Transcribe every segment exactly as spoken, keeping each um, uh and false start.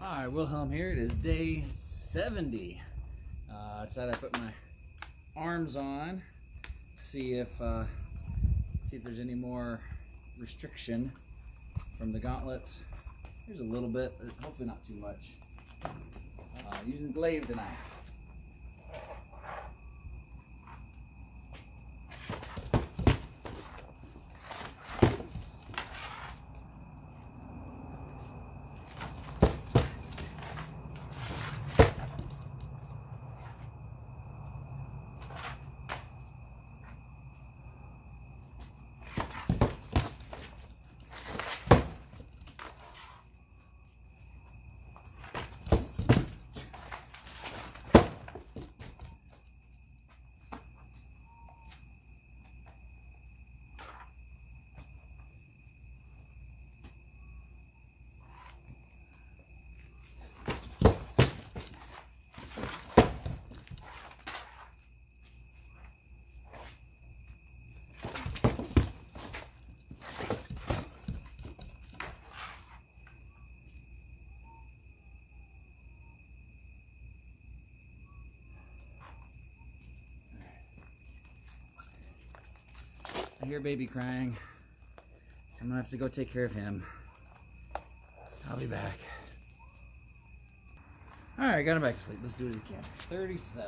Alright, Wilhelm here. It is day seventy. Uh, I decided I put my arms on, see if uh, see if there's any more restriction from the gauntlets. There's a little bit, but hopefully not too much. Uh, using glaive tonight. I hear baby crying. I'm gonna have to go take care of him. I'll be back. All right, got him back to sleep. Let's do it again. thirty-seven.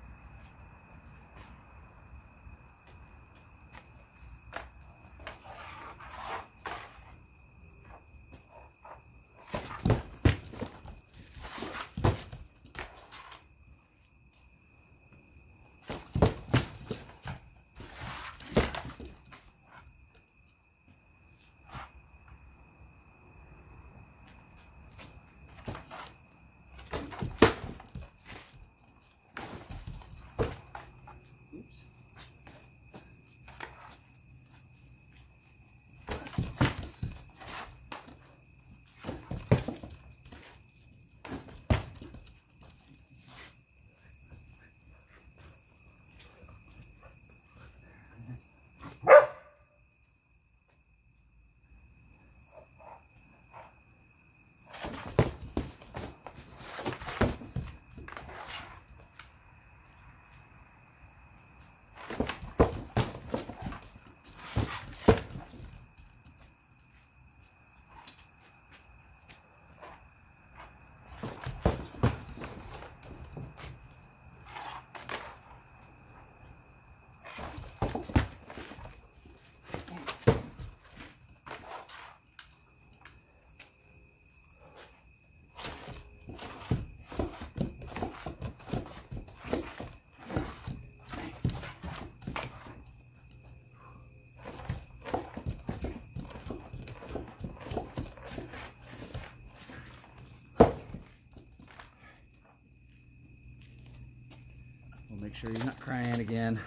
Make sure he's not crying again.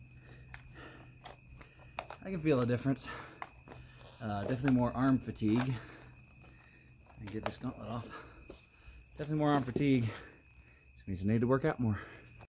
I can feel a difference. Uh, definitely more arm fatigue. I can get this gauntlet off. Definitely more arm fatigue. Which means I need to work out more.